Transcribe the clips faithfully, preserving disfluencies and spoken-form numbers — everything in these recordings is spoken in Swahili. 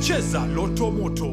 Cheza Loto Moto.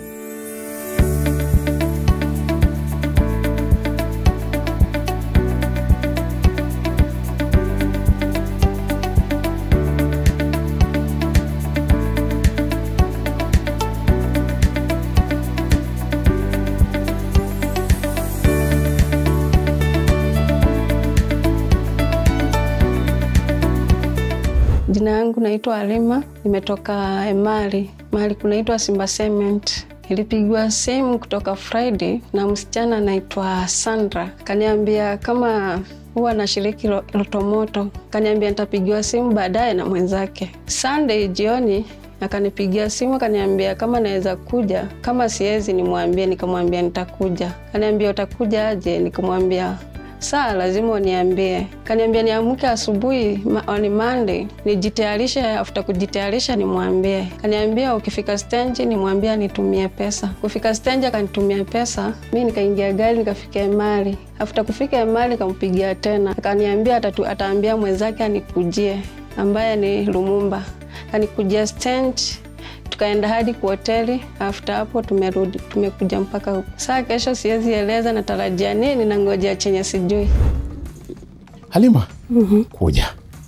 Jina yangu naitwa Halima, nimetoka Emali, mahali kunaitwa Simba Cement. Nilipigwa simu kutoka Friday na msichana anaitwa Sandra. Kaniambia kama huwa nashiriki Loto Moto, kaniambia nitapigiwa simu baadaye na mwenzake. Sunday jioni akanipigia simu kaniambia kama naweza kuja, kama siwezi nimwambie, nikamwambia nitakuja. Kaniambia utakuja aje, nikamwambia saa lazima uniambie. Kaniambia niamke asubuhi on Monday nijitayarishe, after kujitayarisha nimwambie. Kaniambia ukifika stage nimwambie nitumie pesa. Kufika stage akanitumia pesa, mimi nikaingia gari nikafika Emali. After kufika Emali kampigia tena. Akaniambia atatu ataambia mwenzake anikujie ambaye ni Lumumba. Kanikujia stage, tukaenda hadi kwa hoteli. After hapo tumerudi, tumekuja mpaka huko. Saa kesho siwezi eleza natarajia nini na ngojea chenye sijui. Halima, Mhm. kuja.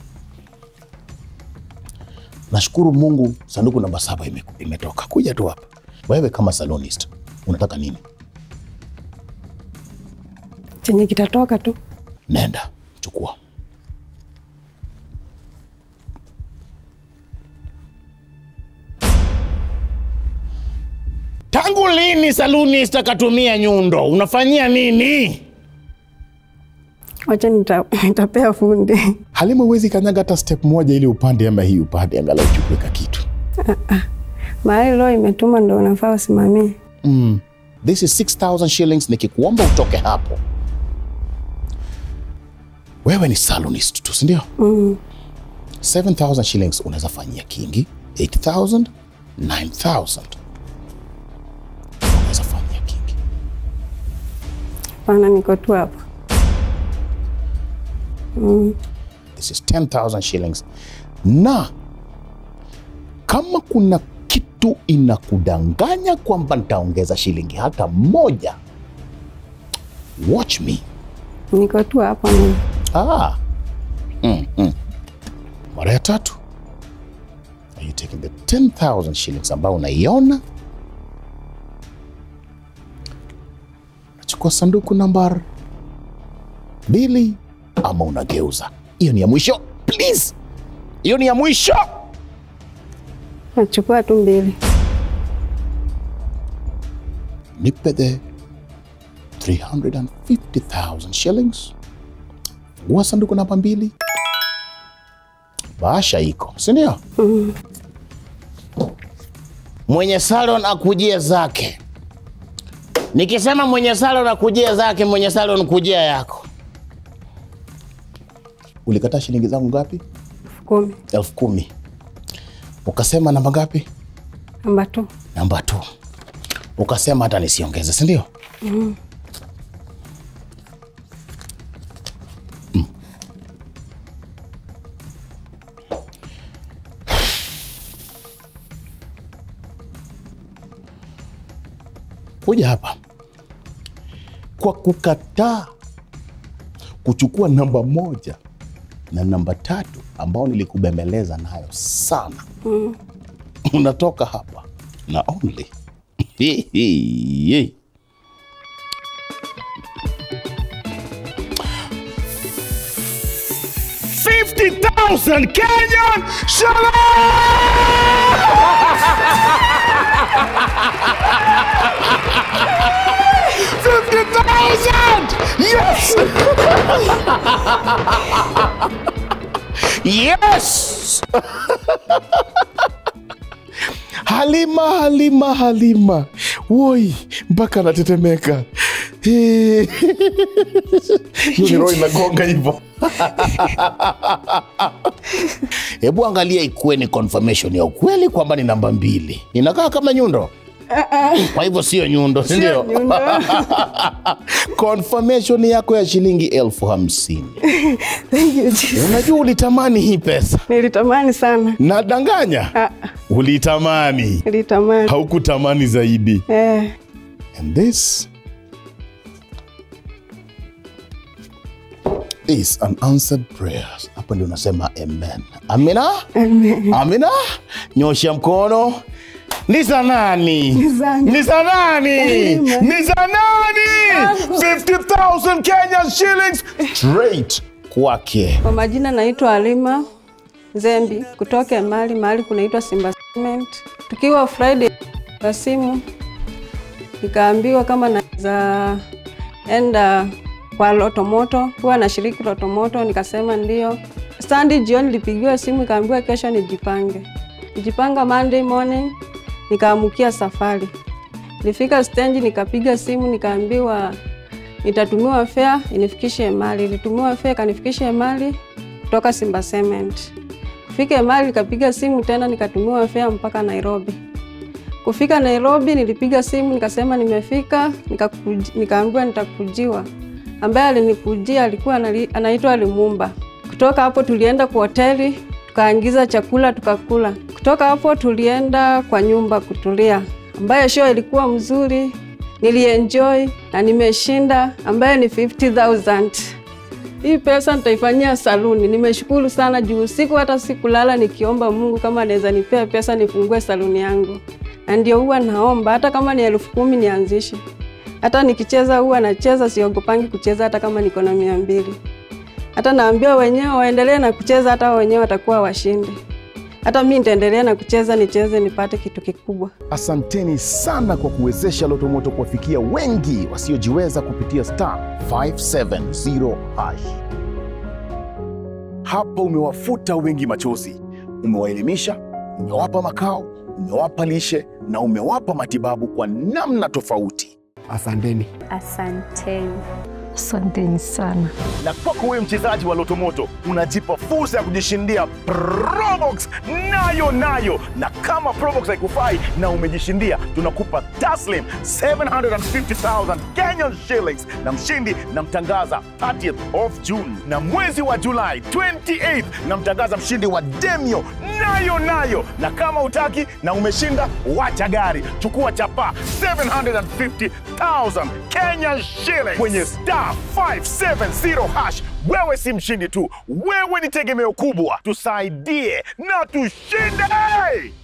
Nashukuru Mungu sanduku namba saba ime, imetoka. Kuja tu hapa. Wewe kama salonist, unataka nini? Chenye kitatoka tu. Nenda, chukua. Tangu lini salonist akatumia nyundo? Unafanyia nini? Wacha nita, nitapea fundi. Halima, huwezi kanyaga hata step moja ili upande ama hii upande angalau uchukue ka kitu. Ah ah. Mahali leo imetuma ndo unafaa usimamie. Mm. This is six thousand shillings, nikikuomba utoke hapo. Wewe ni salonist tu, si ndio? Mm. seven thousand shillings unaweza fanyia kingi, eight thousand, nine thousand. Unaweza fanyia kingi. Pana niko tu hapo. Mm. This is ten thousand shillings. Na kama kuna kitu inakudanganya kwamba nitaongeza shilingi hata moja, watch me. Niko tu hapo mimi. Ah. Mm, mm. Mara ya tatu. Are you taking the ten thousand shillings ambao unaiona? Nachukua sanduku namba mbili ama unageuza? Hiyo ni ya mwisho. Please. Hiyo ni ya mwisho. Nachukua tu mbili. Nipe the three hundred fifty thousand shillings. Fungua sanduku namba mbili. Bahasha iko, si ndio? Mm. Mwenye salon akujie zake. Nikisema mwenye salon akujie zake, mwenye salon kujia yako. Ulikata shilingi zangu ngapi? Kumi. Elfu kumi. Ukasema namba ngapi? Namba tu. Namba tu. Ukasema hata nisiongeze, si ndio? Mm. Mm. Kuja hapa. Kwa kukataa kuchukua namba moja na namba tatu ambao nilikubembeleza nayo sana. Mm. Unatoka hapa na only fifty thousand Kenyan shillings! fifty thousand! Yes! Yes! Halima, Halima, Halima. Woi, mpaka natetemeka. Hiyo ni roho inagonga hivyo. Hebu angalia ikuwe ni confirmation ya ukweli kwamba ni namba mbili. Inakaa kama nyundo. Kwa hivyo sio nyundo, si ndio? Sio nyundo. Confirmation yako ya shilingi elfu hamsini. Thank you Jesus. Unajua ulitamani hii pesa? Nilitamani sana. Nadanganya? Ah. Ulitamani. Nilitamani. Haukutamani zaidi. Eh. And this is an answered prayer. Hapa ndio unasema amen. Amina? Amen. Amina? Nyosha mkono. Ni za nani? Ni zangu. Ni za nani? Amen. Ni za nani? fifty thousand Kenyan shillings straight kwake. Kwa majina naitwa Halima Zembi kutoka Emali, mahali kunaitwa Simba Cement. Tukiwa Friday kwa simu nikaambiwa kama naweza enda kwa Lotomoto, huwa nashiriki Lotomoto, nikasema ndio. Sunday jioni nilipigiwa simu nikaambiwa kesho nijipange. Nijipanga Monday morning nikaamukia safari. Nilifika stage nikapiga simu nikaambiwa nitatumiwa fare inifikishe Emali. Nilitumiwa fare kanifikishe Emali kutoka Simba Cement. Kufika Emali nikapiga simu tena nikatumiwa fare mpaka Nairobi. Kufika Nairobi nilipiga simu nikasema nimefika, nikaambiwa nitakujiwa. Ambaye alinikujia alikuwa anaitwa Limumba. Kutoka hapo tulienda kwa hoteli, tukaangiza chakula tukakula. Kutoka hapo tulienda kwa nyumba kutulia. Ambaye show ilikuwa mzuri, nilienjoy na nimeshinda ambaye ni fifty thousand. Hii pesa nitaifanyia saluni. Nimeshukuru sana juu siku hata sikulala nikiomba Mungu kama anaweza nipea pesa nifungue saluni yangu. Na ndio huwa naomba hata kama ni elfu kumi nianzishe. Hata nikicheza huwa nacheza, siogopangi kucheza hata kama niko na mia mbili. Hata naambia wenyewe waendelee na kucheza, hata wenyewe watakuwa washindi. Hata mimi nitaendelea na kucheza, nicheze nipate kitu kikubwa. Asanteni sana kwa kuwezesha Lotomoto kuwafikia wengi wasiojiweza kupitia star five seven zero hash. Hapa umewafuta wengi machozi, umewaelimisha, umewapa makao, umewapa lishe na umewapa matibabu kwa namna tofauti. Asanteni. Asanteni. Asanteni sana. Na kwako wewe mchezaji wa Lotomoto, unajipa fursa ya kujishindia Probox nayo nayo. Na kama Probox haikufai na umejishindia, tunakupa taslim seven hundred fifty thousand Kenyan shillings. Na mshindi namtangaza thirtieth of June. Na mwezi wa July twenty-eighth namtangaza mshindi wa Demio nayo nayo. Na kama utaki na umeshinda, wacha gari, chukua chapa seven hundred fifty thousand Kenyan shillings kwenye star five seven zero hash. Wewe si mshindi tu, wewe ni tegemeo kubwa. Tusaidie na tushinde!